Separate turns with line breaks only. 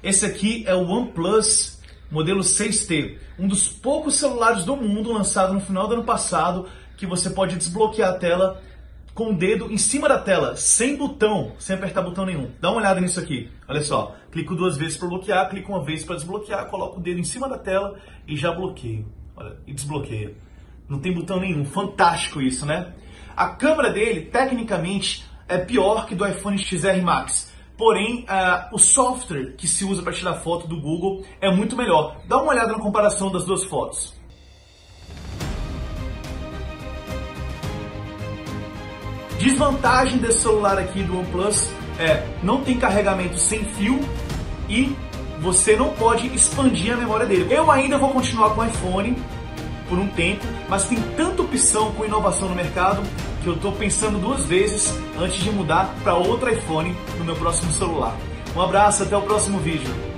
Esse aqui é o OnePlus modelo 6T, um dos poucos celulares do mundo lançado no final do ano passado que você pode desbloquear a tela com o dedo em cima da tela, sem botão, sem apertar botão nenhum. Dá uma olhada nisso aqui, olha só. Clico 2 vezes para bloquear, clico uma vez para desbloquear, coloco o dedo em cima da tela e já bloqueio. Olha, e desbloqueia. Não tem botão nenhum, fantástico isso, né? A câmera dele, tecnicamente, é pior que do iPhone XR Max. Porém, o software que se usa para tirar foto do Google é muito melhor. Dá uma olhada na comparação das duas fotos. Desvantagem desse celular aqui do OnePlus é não tem carregamento sem fio e você não pode expandir a memória dele. Eu ainda vou continuar com o iPhone por um tempo, mas tem tanta opção com inovação no mercado que eu estou pensando 2 vezes antes de mudar para outro iPhone no meu próximo celular. Um abraço, até o próximo vídeo.